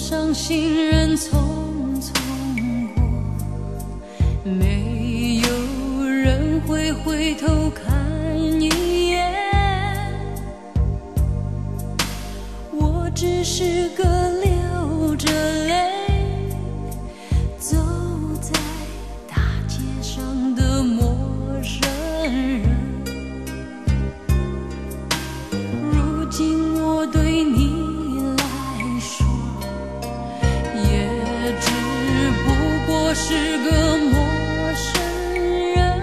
伤心人匆匆过，没有人会回头看一眼。我只是个流着泪走在大街上的陌生人。如今我对你我是个陌生人，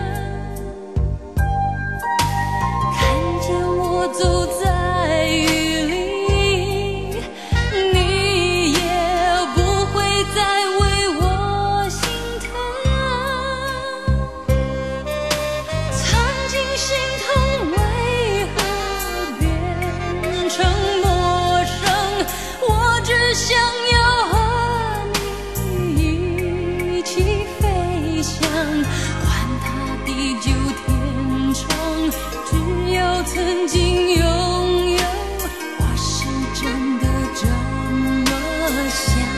看见我走在雨里，你也不会再为我心疼。曾经心疼为何变成陌生，我只想要只要曾经拥有，我是真的这么想。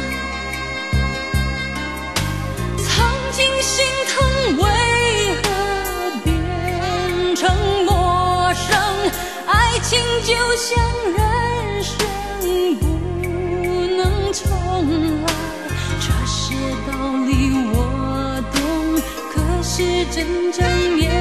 曾经心疼为何变成陌生，爱情就像人生不能重来，这些道理我懂，可是真正面